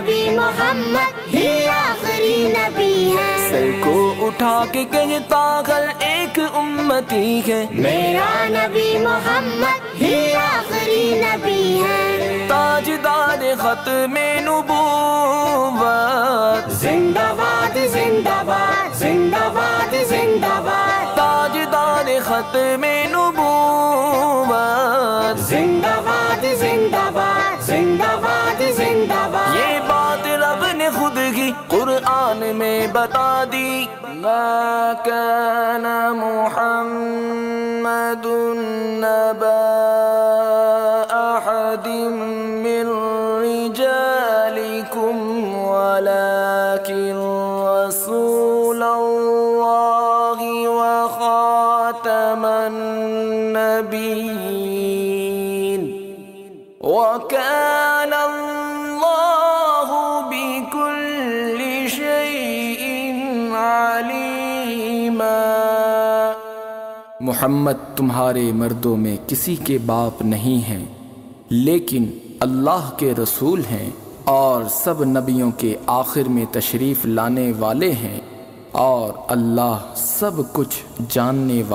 نبی محمد ہی آخری نبی ہے۔ سر کو اٹھا کے کہتا ہر ایک امتی ہے، میرا نبی محمد ہی آخری نبی ہے۔ تاجدار ختم نبوت، زندہ باد زندہ باد زندہ باد زندہ باد، تاجدار ختم نبوت، زندہ باد زندہ باد زندہ باد زندہ باد۔ یہ بات رب نے خود ہی قرآن میں بتا دی، ما کان محمد نبا احد من رجالکم ولکن رسول اللہ وخاتم النبیین وکان اللہ بکل شیء علیما۔ محمد تمہارے مردوں میں کسی کے باپ نہیں ہیں، لیکن اللہ کے رسول ہیں اور سب نبیوں کے آخر میں تشریف لانے والے ہیں، اور اللہ سب کچھ جاننے والے